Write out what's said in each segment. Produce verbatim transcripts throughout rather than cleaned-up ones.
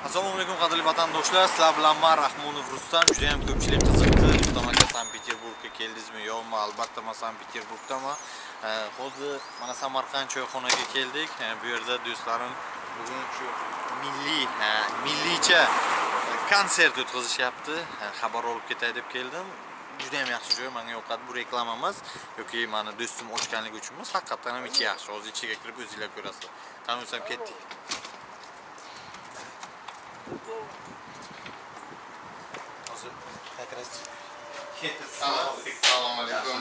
Assalomu alaykum qadrli vatandoshlar. Sizlar bilan men Rahmonov Rustam. Juda ham ko'pchilik qiziqdi. Rustam aka Sankt-Peterburgga keldingizmi yo'qmi? Albatta men Sankt-Peterburgdaman. Hozir mana Samarqand choyxonaga keldik. Bu yerda do'stlarim bugun shu milliy, milliycha konsert o'tkazishyapti. Xabar olib ketay deb keldim. Juda ham yaxshi joy, menga yoqadi. Bu reklama emas yoki meni do'stim ochganligi uchun emas, haqiqatan ham ichi yaxshi. Hozir ichiga kirib o'zingizlar ko'rasizlar. Qani o'sam ketdik. Assalomu alaykum.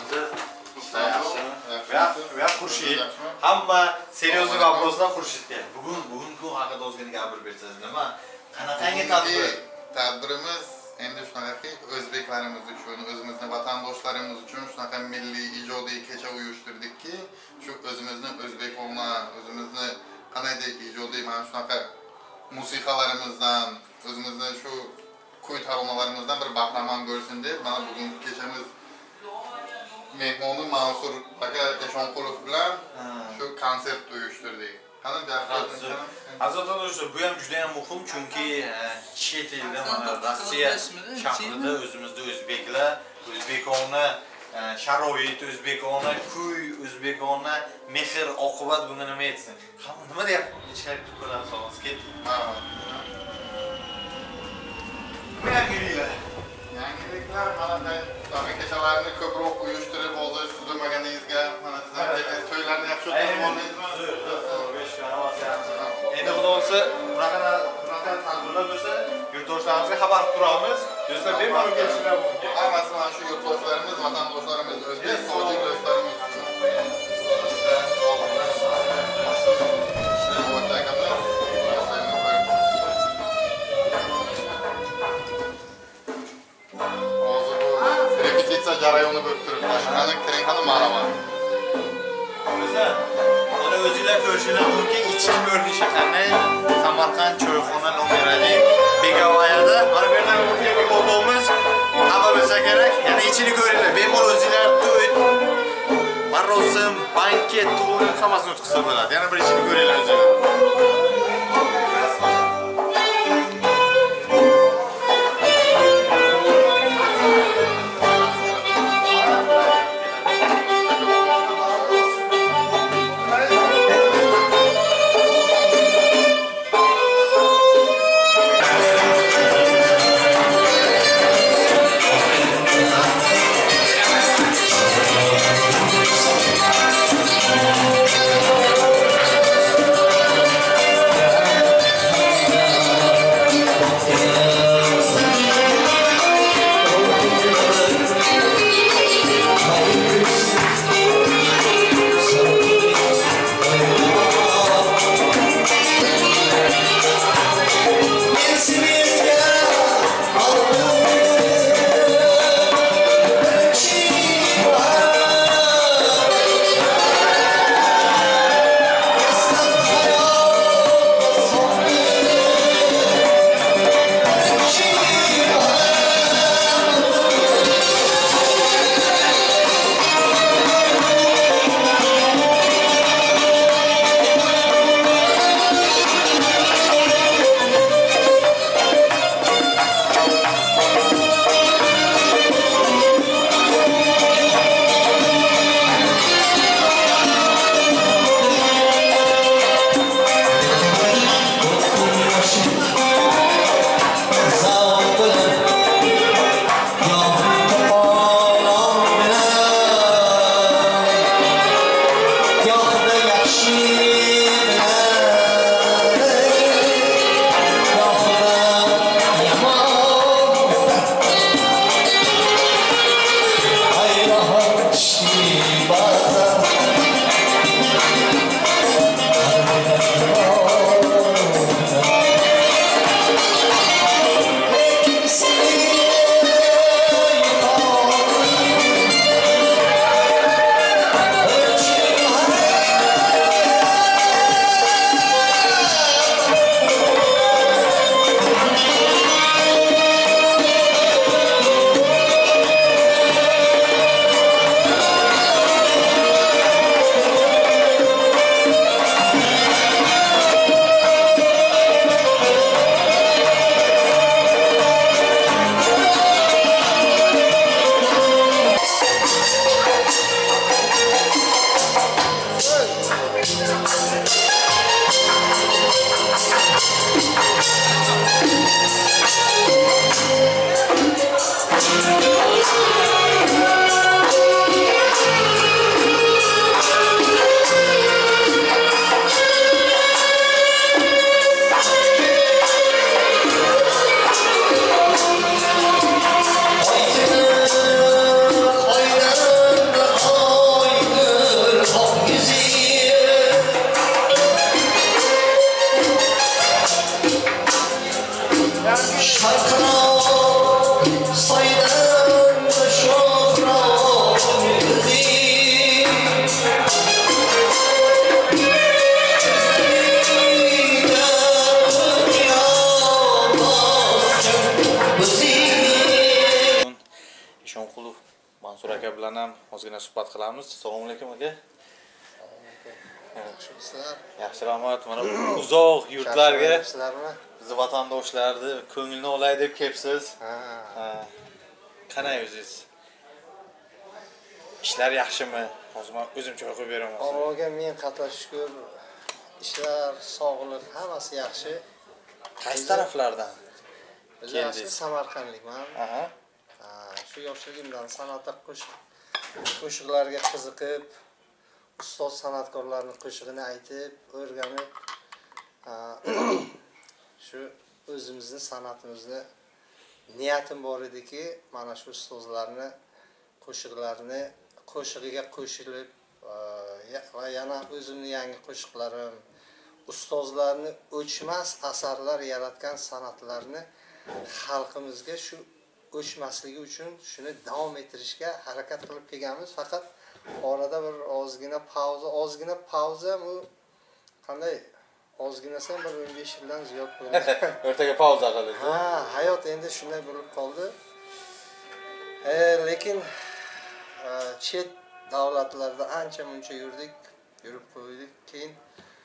Va Xurshid. Hamma seriozli vопросlar Xurshidga. Bugun bugun ku haqida o'zgina gapirib bersangiz, nima? Qanaqangi tadbir? Tadbirimiz endi shunaqaki o'zbeklarimiz uchun, o'zimizning vatandoshlarimiz uchun shunaqa milliy ijodiy kecha uyushtirdikki, shu o'zimizni o'zbekona, o'zimizni qanday ijodiy mana shunaqa musiqalarimizdan, o'zimizni shu kuy taronnalarimizdan bir bahramand bo'lsin deb mana bugun kechamiz mehmoni Mansur aka Eshonqulov bilan shu konsert uyushtirdik. Qani gapirasiz? Aziz do'stlar, bu ham juda ham muhim, chunki chet elda mana Rossiya shahrida o'zimizda o'zbeklar, o'zbekona sharoit, o'zbekona kuy, o'zbekona mehr oqibat bunga nima etsin? Nima deyapti? Ichkari kirib ko'ramiz, xolos ketdik. Yangiliklar. Yangiliklar mana shunaqa kechalarni ko'proq uyushtirib, hozir siz bilmaganingizga mana sizlar to'ylarni yaxshi o'tkazib olmaysizmi? Endi xudo olsa, bunaqa bunaqa tadbirlar bo'lsa, yurtdoshlarimizga xabar qilib turamiz. Do'stlar, bemalol kelishinglar mumkin. Hammasi mana shu yurtdoshlarimiz, vatandoshlarimiz, o'zbek tojik do'stlarimiz uchun. Jarayoni bo'lib turibdi. Shundan kiring qani ma'lumot. O'zi, mana o'zingizlar ko'rishingiz mumkin, ichki ko'rinishi qanday. Samarqand choyxona nomerali Begavayada. Mana bu yerda o'tgan fotomiz hamma bilsa kerak. Yana ichini ko'ringlar. Bemalol o'zingizlar to'y, marosim, banket, tug'ilgan hammasini o'tkazsa bo'ladi. Yana bir ichini ko'ringlar o'zingizlar. Ishonqulov Mansur aka bilan ham ozgina suhbat qilamiz. Assalomu alaykum aka. Yaxshimisizlar? Yaxshi rahmat. Mana uzoq yurtlarga Sizlarmi? bizni vatandoshlarni ko'nglini olay deb kelibsiz. Ha. Qanday o'zingiz? Ishlar yaxshimi? Hozir men o'zim choy qo'yib beraman. Allohga men qatnashishga ishlar, sog'lik hammasi yaxshi. Qaysi taraflardan? Biz asli Samarqandlikman. Aha. Shu yoshligimdan san'atga qo'shiq qo'shiqlarga qiziqib, ustoz san'atkorlarning qo'shig'ini aytib, o'rganib, shu o'zimizni san'atimizni niyatim bor ediki, mana shu ustozlarni qo'shiqlarini qo'shig'iga qo'shilib va yana o'zimni yangi qo'shiqlarim, ustozlarni o'chmas asarlar yaratgan san'atlarni xalqimizga shu o'chmasligi uchun shuni davom ettirishga harakat qilib kelganmiz. Faqat orada bir ozgina pauza, ozgina pauza bu qanday ozginasi bir o'n besh yildan ziyod bo'ldi. O'rtaga pauza qildik. Ha, hayot endi shunday bo'lib qoldi. E, lekin chet davlatlarda ancha muncha yurdik, yurib qo'ydik. Keyin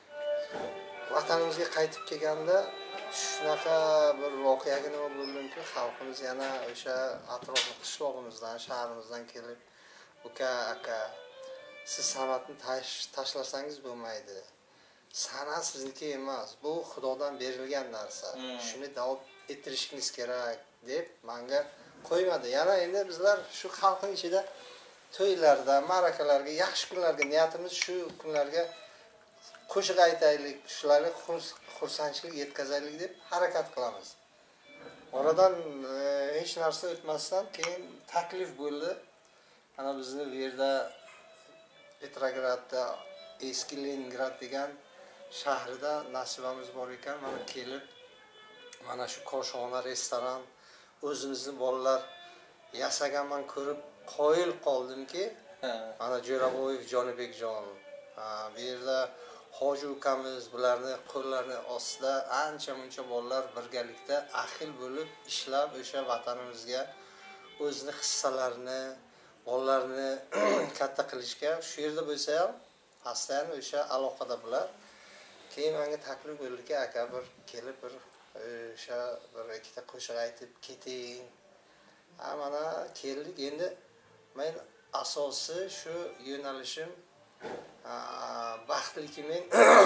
vatanimizga qaytib kelganda shunaqa bir voqeaga nima bo'ldimki, xalqimiz yana o'sha atrofli qishlog'imizdan, shahrimizdan kelib, "Uka, aka, siz san'atni tashlasangiz bo'lmaydi. San'at sizniki emas, bu Xudodan berilgan narsa. Shuni davom ettirishingiz kerak" deb menga qo'ymadi. Yana endi bizlar shu xalqning ichida to'ylarda, ma'rakalarga, yaxshi kunlarga niyatimiz shu kunlarga qo'shiq aytaylik, shularga xursandchilik yetkazaylik deb harakat qilamiz. Oradan hech narsa o'tmasdan keyin taklif bo'ldi. Mana bizni bu yerda Petrogradda, eski Leningrad degan shahrida nasibamiz bor ekan, mana kelib mana shu koshona restoran o'zimizni bolalar yasaganman ko'rib qoyil qoldimki, mana Jo'raboyev Jonibekjon, bu yerda Hoji ukamiz bularni qo'llarini ostida ancha muncha bolalar birgalikda ahil bo'lib ishlab o'sha vatanimizga o'zini hissalarini, bolalarni katta qilishga shu yerda bo'lsa ham aslan o'sha aloqada bular. Keyin menga taklif bo'ldiki, aka bir kelib bir o'sha bir ikkita qo'shiq aytib keting. Ha, mana keldik. Endi men asosi shu yo'nalishim baxtliki men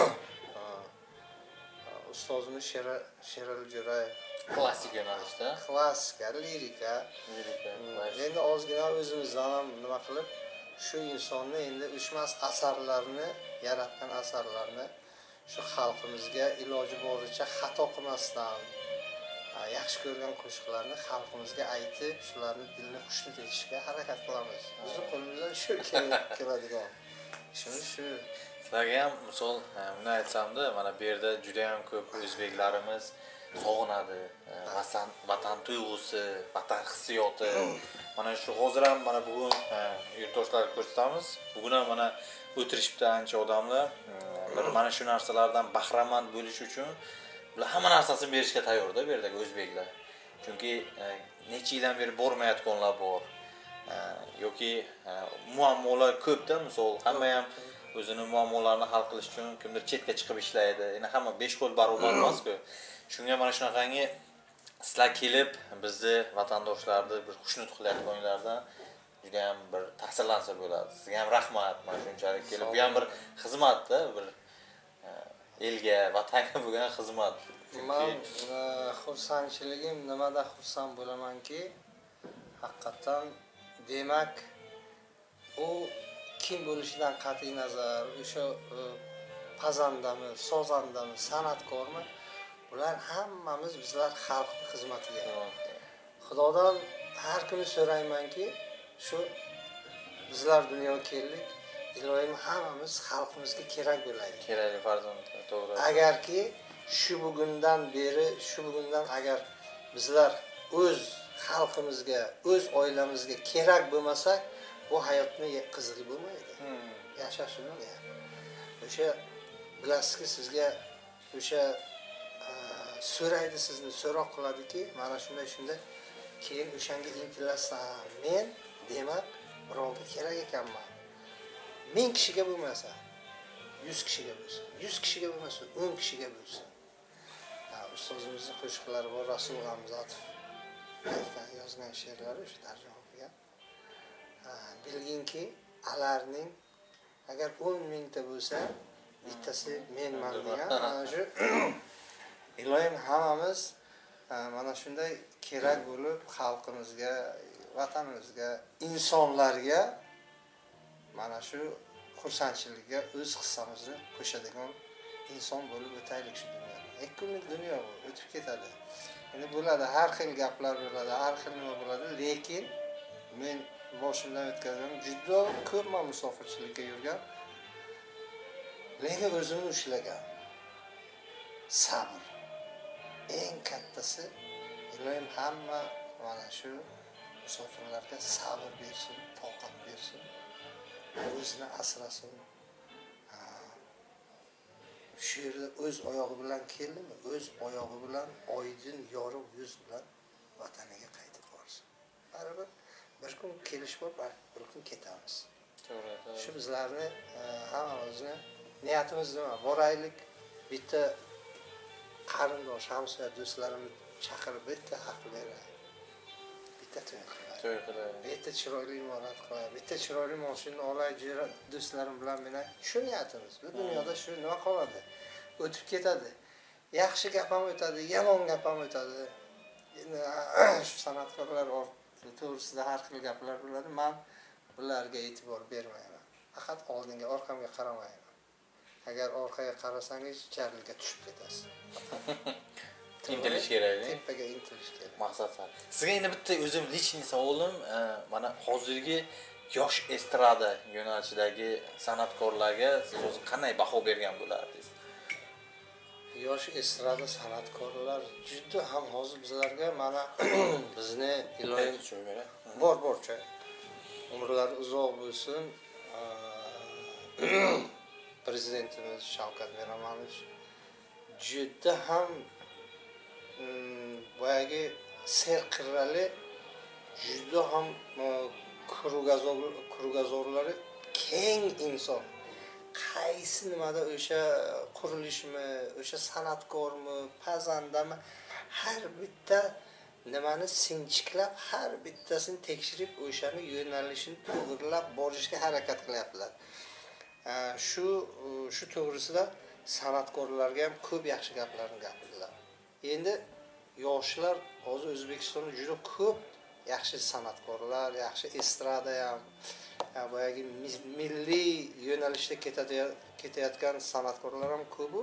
ustozimiz Sherali Jo'rayev Klassik yo'nalishda, klassika, lirika, lirika. Endi ozgina o'zimizdan ham nima qilib shu insonni endi o'chmas asarlarni yaratgan asarlarni shu xalqimizga iloji boricha xato qilmasdan yaxshi ko'rgan qo'shiqlarni xalqimizga aytib, shularni dilini xushnud etishga harakat qilamiz. Bizning qo'limizdan shu keladigan ishimiz shu. Sizlarga ham misol buni aytsamda, mana bu yerda juda ham ko'p o'zbeklarimiz sog'inadi. Vatan, vatan tuyg'usi, vatan hissiyoti. Mana shu hozir ham mana bugun yurtdoshlarga ko'rsatamiz. Bugun ham mana o'tirishibdi ancha odamlar. Bir mana shu narsalardan bahramand bo'lish uchun bular hamma narsasini berishga tayyorda bu yerdagi o'zbeklar. Chunki necha yildan beri bormayotganlar bor. yoki muammolar ko'pda, misol hamma ham o'zining muammolarini hal qilish uchun kimdir chetga chiqib ishlaydi. Endi hamma besh qo'l barobar emas-ku. Shunga mana shunaqangi sizlar kelib bizni vatandoshlarni bir xushnud qilayotganlardan juda ham bir ta'sirlansa bo'ladi. Sizga ham rahmat. Mana shunchalik kelib bu ham bir xizmatda, bir elga, vatanga bo'lgan xizmat. Men xursandchiligim nimada xursand bo'lamanki, haqiqatan demak u kim bo'lishidan qat'iy nazar, o'sha pazandami, sozandami, san'atkormi, ular hammamiz bizlar xalqning xizmatiga. Xudodan har kuni so'raymanki, shu bizlar dunyoga keldik, iloyim hammamiz xalqimizga kerak bo'laylik. Kerak farzand, to'g'ri. Agarki shu bugundan beri, shu bugundan agar bizlar o'z xalqimizga, o'z oilamizga kerak bo'lmasak, bu hayotni qizig'i bo'lmaydi. Yashash nima? O'sha bilasizki, sizga o'sha so'raydi, sizni so'roq qiladiki, mana shunday shunday, keyin o'shanga intilasan. Men demak birovga kerak ekanman. ming kishiga bo'lmasa, yuz kishiga bo'lsin, yuz kishiga bo'lmasa, o'n kishiga bo'lsin. Ha, ustozimizning qo'shiqlari bor, Rasul G'amzatov aytgan, yozgan she'rlari o'sha tarjima qilgan. Ha, bilginki, alarning agar o'n mingta bo'lsa, bittasi menman degan. Mana shu iloyim hammamiz mana shunday kerak bo'lib xalqimizga, vatanimizga, insonlarga mana shu xursandchilikka o'z hissamizni qo'shadigan inson bo'lib o'taylik shu dunyoda. ikki kunlik dunyo bu, o'tib ketadi. Endi bo'ladi, har xil gaplar bo'ladi, har xil nima bo'ladi, lekin men boshimdan o'tkazgan juda ko'p men musofirchilikka yurgan, lekin o'zimni ushlagan. Sabr. Eng kattasi iloyim hamma mana shu musofirlarga sabr bersin, toqat bersin, o'zini asrasin. Shu yerda o'z oyog'i bilan keldimi, o'z oyog'i bilan oydin yorug' yuz bilan vataniga qaytib borsin. Baribir bir kun kelish bor, bir kun ketamiz. To'g'ri. Shu bizlarni hammamizni niyatimiz nima? Boraylik, bitta qarindosh, hamsoya do'stlarimizni chaqirib bitta haq beraylik. Bitta to'y qilaylik. To'y qilaylik. Bitta chiroyli imorat qilaylik. Bitta chiroyli mashina olaylik, do'stlarim bilan meni. Shu niyatimiz. Bu dunyoda shu nima qoladi? O'tib ketadi. Yaxshi gap ham o'tadi, yomon gap ham o'tadi. Endi shu san'atkorlar to'g'risida har xil gaplar bo'ladi. Men bularga e'tibor bermayman. Faqat oldinga, orqamga qaramayman. Agar orqaga qarasangiz, charliga tushib ketasiz. Intilish kerak. Tepaga intilish kerak. Maqsad sar. Sizga endi bitta o'zim lichniy savolim, mana hozirgi yosh estrada yo'nalishidagi san'atkorlarga siz o'zi qanday baho bergan bo'lardingiz? Yosh estrada san'atkorlar juda ham hozir bizlarga mana bizni iloyim bor borcha umrlari uzoq bo'lsin. Prezidentimiz Shavkat Miromonovich juda ham boyagi serqirrali, juda ham krugazorlari keng inson. Qaysi nimada o'sha qurilishmi, o'sha san'atkormi, pazandami, har bitta nimani sinchiklab, har bittasini tekshirib, o'shani yo'nalishini to'g'rilab borishga harakat qilyaptilar. Shu shu to'g'risida san'atkorlarga ham ko'p yaxshi gaplarni gapirdilar. Endi yoshlar hozir O'zbekistonda juda ko'p yaxshi san'atkorlar, yaxshi estrada ham, boyagi milliy yo'nalishda ketayotgan san'atkorlar ham ko'p.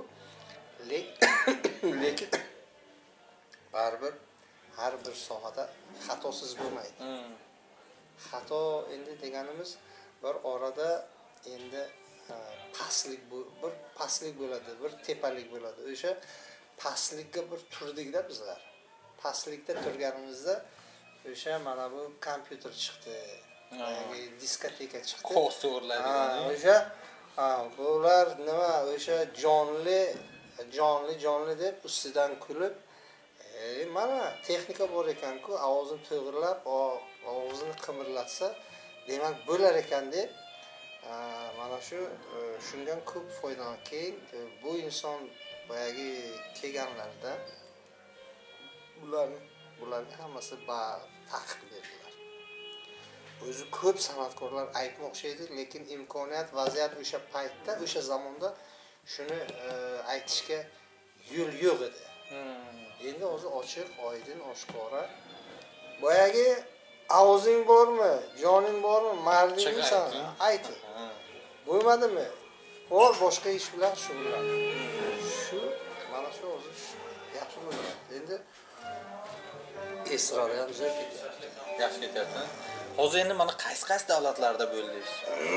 Lekin baribir har bir sohada xatosiz bo'lmaydi. Xato endi deganimiz bir orada endi pastlik bu bir pastlik bo'ladi, bir tepalik bo'ladi. O'sha pastlikka bir turdikda bizlar. Pastlikda turganimizda o'sha mana bu kompyuter chiqdi. Yangi diskoteka chiqdi. Qo'z to'g'rilaydigan. O'sha bular nima o'sha jonli jonli jonli deb ustidan kulib, e mana texnika bor ekan-ku, ovozini to'g'rilab, ovozini qimirlatsa, demak bo'lar ekan deb mana shu shundan ko'p foydalan. Keyin bu inson boyagi kelganlarda bularni bularga hammasi ba taqiq berdilar. O'zi ko'p san'atkorlar aytmoqchi edi, lekin imkoniyat, vaziyat o'sha paytda, o'sha zamonda shuni aytishga yo'l yo'q edi. Endi hozir ochiq, oydin, oshkora. Boyagi ovozing bormi, joning bormi, mardingmisan, ayt. Bo'lmadimi? Bor boshqa ish bilan shug'ullan. Shu mana shu hozir yaxshi bo'ladi. Endi estrada ham zo'r ketyapti. Yaxshi ketyapti. Hozir endi mana qaysi-qaysi davlatlarda bo'ldingiz?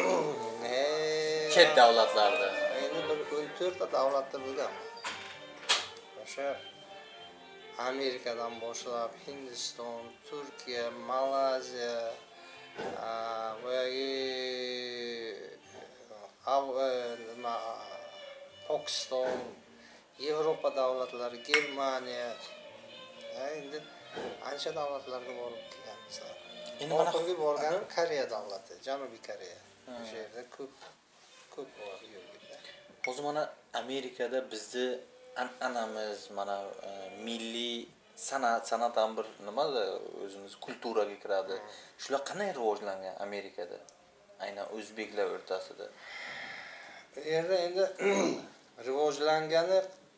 Chet davlatlarda. Endi bir o'n to'rt ta davlatda bo'lganman. O'sha Amerikadan boshlab Hindiston, Turkiya, Malayziya, boyagi nima Pokiston, Yevropa davlatlari, Germaniya, endi ancha davlatlarga borib kelganmiz. Endi mana oxirgi borganim Koreya davlati, Janubiy Koreya. O'sha yerda ko'p ko'p bor yo'lda. hozir mana Amerikada bizni an'anamiz, mana e, milliy san'at, san'at ham bir nima o'zimiz kulturaga kiradi. Shular qanday rivojlangan Amerikada? Aynan o'zbeklar o'rtasida. Bu yerda endi rivojlangani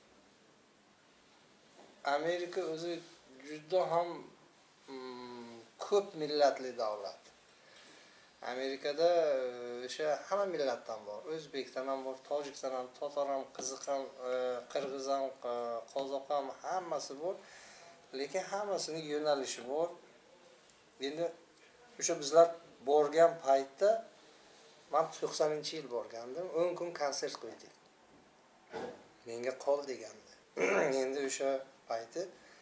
Amerika o'zi juda ham mm, ko'p millatli davlat. Amerikada o'sha hamma millatdan bor. O'zbekdan ham bor, tojikdan ham, totor ham, qiziq ham, qirg'iz ham, qozoq ham, hammasi bor. Lekin hammasining yo'nalishi bor. Endi o'sha bizlar borgan paytda men to'qsoninchi yil borgandim. o'n kun konsert qo'ydik. Menga qol degandi. Endi o'sha payti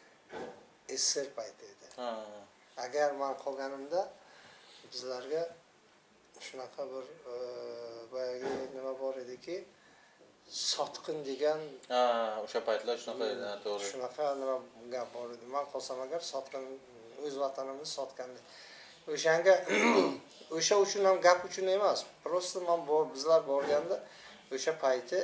S S R payti edi. Ha. Agar men qolganimda bizlarga shunaqa bir boyagi nima bor ediki, sotqin degan, Ha, o'sha paytlar shunaqa edi, to'g'ri. shunaqa nima gap bor edi. Men qolsam agar sotqin o'z vatanimizni sotgandek. O'shanga o'sha uchun ham gap uchun emas. Prosta men bizlar borganda o'sha payti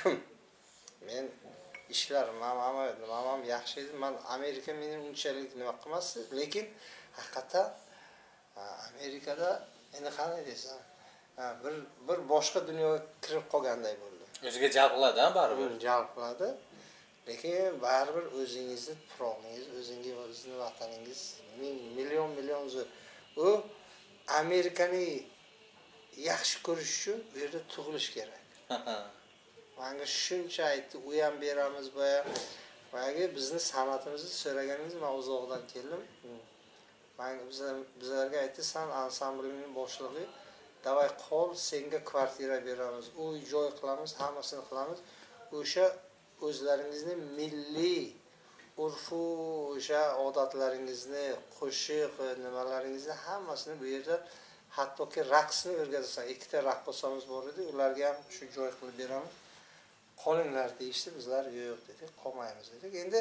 men ishlarim ham ham yaxshi edi. Men Amerika meni unchalik nima qilmasdi, lekin haqiqatan Amerikada endi qanday desam, bir bir boshqa dunyoga kirib qolganday bo'ldi. O'ziga jalb qiladi-a, baribir. Jalb qiladi. Lekin baribir o'zingizni tuprog'ingiz, o'zingiz o'zingiz vataningiz ming million million zo'r. U Amerikani yaxshi ko'rish uchun bu yerda tug'ilish kerak. Menga shuncha aytdi, u ham beramiz boya. Boyagi bizni san'atimizni so'raganingiz, men uzoqdan keldim. Men bizlarga aytdi, sen ansamblining boshlig'i, davay qol, senga kvartira beramiz, uy joy qilamiz, hammasini qilamiz. O'sha o'zlaringizni milliy urfu, o'sha odatlaringizni, qo'shiq, nimalaringizni hammasini bu yerda hattoki raqsni o'rgatasan. Ikkita raqqosamiz bor edi, ularga ham shu joy qilib beramiz. Qolinglar deyishdi, bizlar yo'q dedik, qolmaymiz dedik. Endi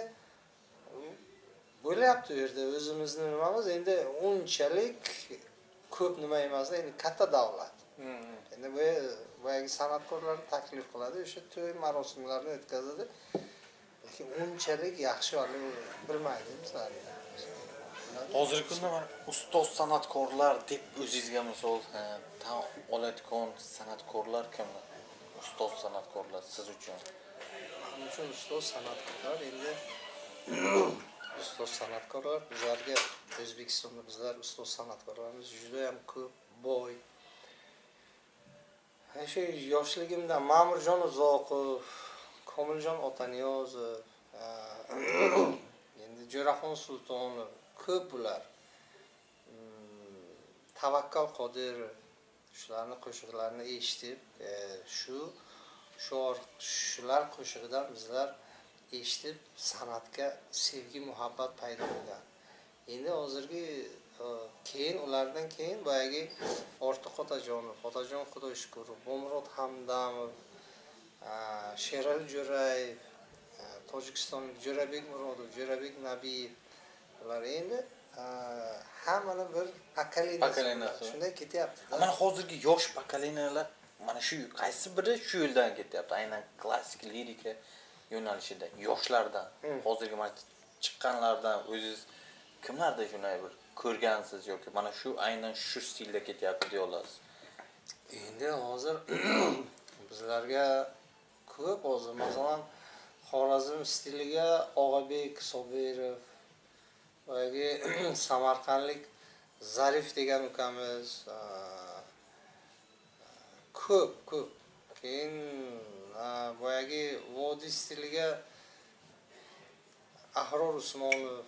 bo'lyapti u yerda o'zimizni nimamiz, endi unchalik ko'p nima emas, endi katta davlat. Endi bu boyagi san'atkorlarni taklif qiladi, o'sha to'y marosimlarini o'tkazadi. Lekin unchalik yaxshi bilmaydi bizlar. Hozirgi kunda mana ustoz san'atkorlar deb o'zingizga misol tan oladigan san'atkorlar kimlar? Ustoz san'atkorlar siz uchun. Men uchun ustoz san'atkorlar endi ustoz san'atkorlar bizlarga O'zbekistonda bizlar ustoz san'atkorlarimiz juda ham ko'p, boy. O'sha yoshligimda Ma'murjon Uzoqov, Komiljon Otaniyozov, endi Jo'raxon Sultonov, ko'p bular. Tavakkal Qodirov, shularning qo'shiqlarini eshitib, shu shular qo'shig'idan bizlar eshitib san'atga sevgi, muhabbat paydo bo'lgan. Endi hozirgi keyin ulardan keyin boyagi Ortiq Otajonov, Otajon Xudoyshukurov, Bomrod Hamdamov, Sherali Jo'rayev, Tojikistonlik Jo'rabek Murodov, Jo'rabek Nabiyev, ular endi hammani bir pokoleniya shunday ketyapti. Mana hozirgi yosh pokoleniyalar mana shu qaysi biri shu yo'ldan ketyapti, aynan klassik lirika yo'nalishida yoshlardan. Hozirgi mana chiqqanlardan o'zingiz kimlarda shunday bir ko'rgansiz yoki mana shu aynan shu stilda ketyapti deya olasiz? Endi hozir bizlarga ko'p hozir masalan Xorazm stiliga Og'abek Sobirov, boyagi Samarqandlik Zarif degan ukamiz ko'p ko'p. Keyin boyagi Vodiy stiliga Ahror Usmonov,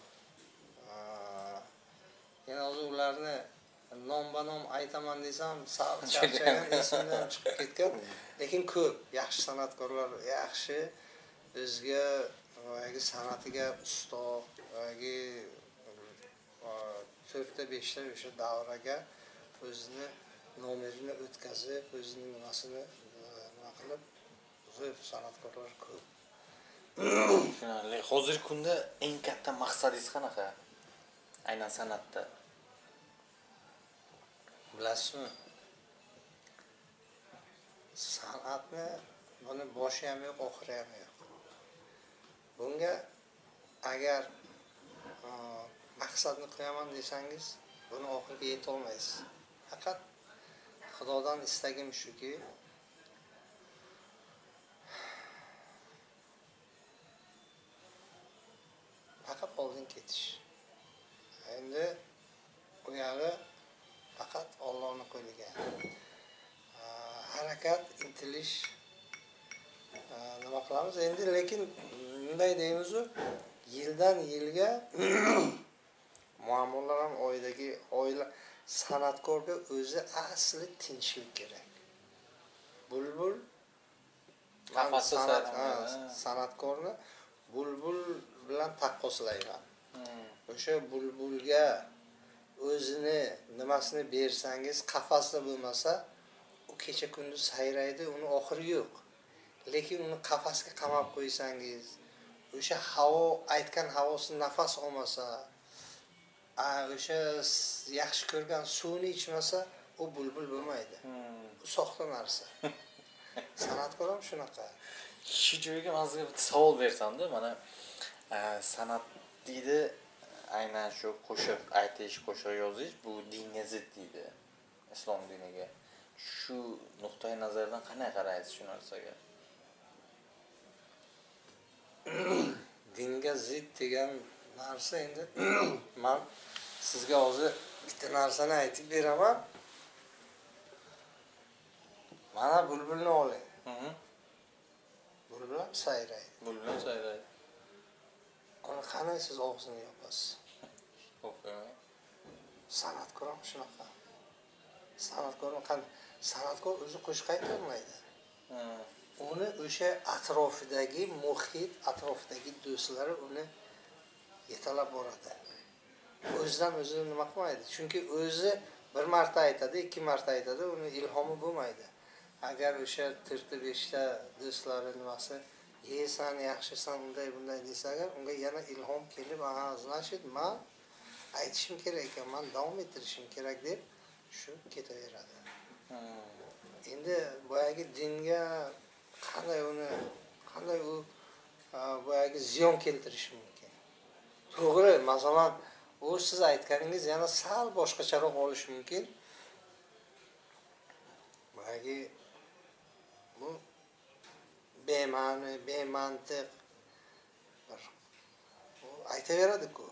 yana hozir ularni nom-banom aytaman desam, sal charchagan, esimdan chiqib ketgan. Lekin ko'p yaxshi san'atkorlar, yaxshi o'ziga boyagi san'atiga usto, boyagi to'rtta beshta o'sha davraga o'zini nomerini o'tkazib, o'zining nimasini nima qilib, zo'r san'atkorlar ko'p. Tushunarli. Hozirgi kunda eng katta maqsadingiz qanaqa? Aynan san'atda. Bilasizmi? San'atni buni boshi ham yo'q, oxiri ham yo'q. Bunga agar maqsadni qo'yaman desangiz, buni oxiriga yeta olmaysiz. Faqat Xudodan istagim shuki, faqat oldin ketish. Endi u yog'i faqat Allohning qo'liga. Harakat, intilish nima qilamiz? Endi lekin bunday deymiz-ku, yildan yilga muammolar ham oydagi oila san'atkorga o'zi asli tinchlik kerak. Bulbul Qafasda san'at, sayramaydi. san'atkorni bulbul bilan taqqoslayman. O'sha bulbulga o'zini nimasini bersangiz, qafasda bo'lmasa, u kecha kunduz sayraydi, uni oxiri yo'q. Lekin uni qafasga qamab qo'ysangiz, o'sha havo, aytgan havosi nafas olmasa, o'sha yaxshi ko'rgan suvni ichmasa, u bulbul bo'lmaydi. Bu soxta narsa. San'atkor ham shunaqa. Shu joyga sizga bitta savol bersam-da, mana san'at deydi, aynan shu qo'shiq aytish, qo'shiq yozish bu dinga zid deydi. Islom diniga. Shu nuqtai nazardan qanday qaraysiz shu narsaga? Dinga zid degan narsa endi men sizga hozir bitta narsani aytib beraman. Mana bulbulni oling. Bulbul ham sayraydi. Bulbul ham sayraydi. Uni qanday siz og'zini yopasiz? O'qiyman. San'atkor ham shunaqa. San'atkor qanday? San'atkor o'zi qo'shiq ayta olmaydi. Uni o'sha atrofidagi muhit, atrofidagi do'stlari uni yetalab boradi. O'zidan o'zi nima qilmaydi? Chunki o'zi bir marta aytadi, ikki marta aytadi, uni ilhomi bo'lmaydi. Agar o'sha to'rtta beshta do'stlari nimasi, "Yesan, yaxshisan, unday bunday" desa agar, unga yana ilhom kelib, "Aha, значит, men aytishim kerak ekan, men davom ettirishim kerak" deb shu ketaveradi. Endi boyagi dinga qanday uni, qanday u boyagi ziyon keltirishi mumkin? To'g'ri, masalan, u siz aytganingiz yana sal boshqacharoq olish mumkin. Boyagi bu bema'ni, bemantiq bir u aytaveradi-ku.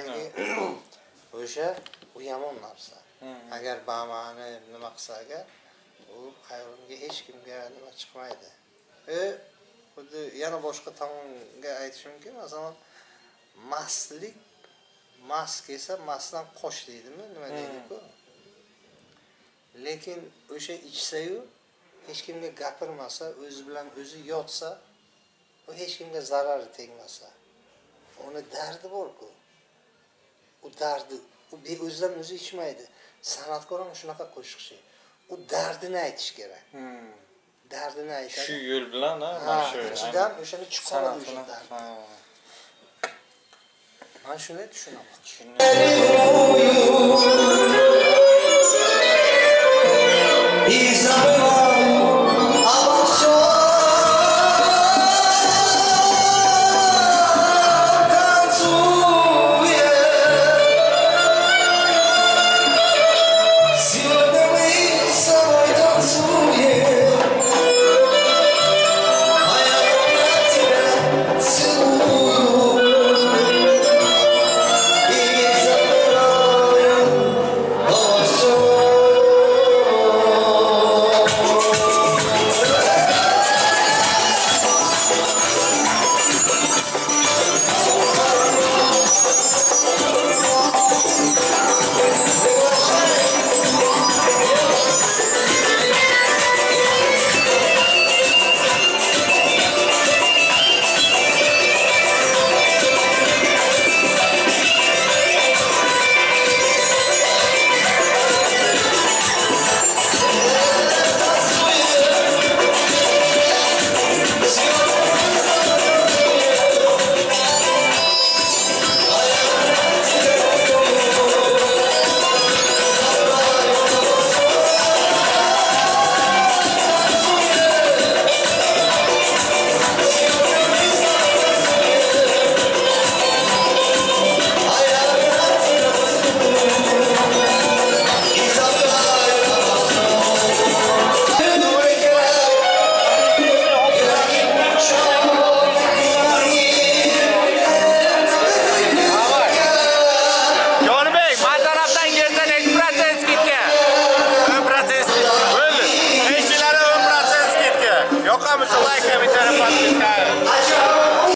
O'sha u yomon narsa. Agar bema'ni nima qilsa agar, u hayronga hech kimga nima chiqmaydi. E, xuddi yana boshqa tomonga aytish mumkin. Masalan, mastlik, mast kelsa mastdan qoch deydimi, nima deydi-ku? Lekin o'sha ichsa-yu hech kimga gapirmasa, o'zi bilan o'zi yotsa, u hech kimga zarari tegmasa, uni dardi bor-ku. U dardi, u o'zidan o'zi ichmaydi. San'atkor ham shunaqa qo'shiqchi. U dardini aytish kerak. Dardini aytadi. Shu yo'l bilan, ha, shu ichidan o'shani chiqaradi o'sha dard. Men shunday tushunaman.